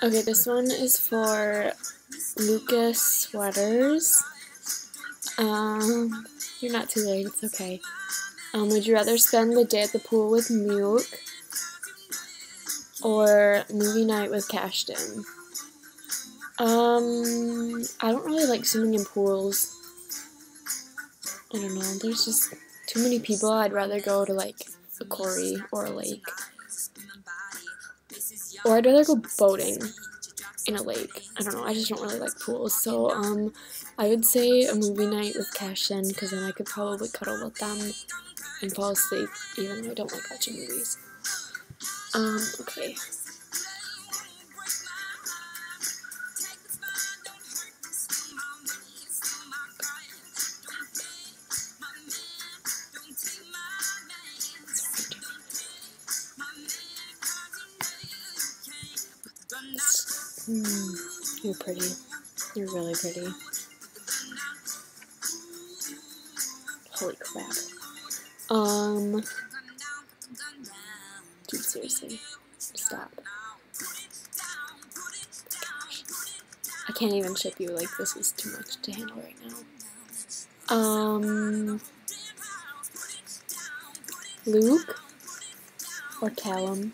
Okay, this one is for Lucas Sweaters. You're not too late, it's okay. Would you rather spend the day at the pool with Muke or movie night with Cashton? I don't really like swimming in pools. I don't know, there's just too many people. I'd rather go to like a quarry or a lake. Or I'd rather go boating in a lake. I don't know, I just don't really like pools. So, I would say a movie night with Cashton, because then I could probably cuddle with them and fall asleep, even though I don't like watching movies. Okay. You're pretty. You're really pretty. Holy crap. Dude, seriously. Stop. I can't even ship you, like, this is too much to handle right now. Luke? Or Callum?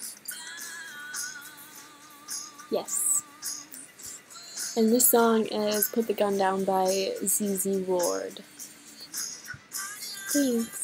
Yes. And this song is Put the Gun Down by ZZ Ward. Thanks.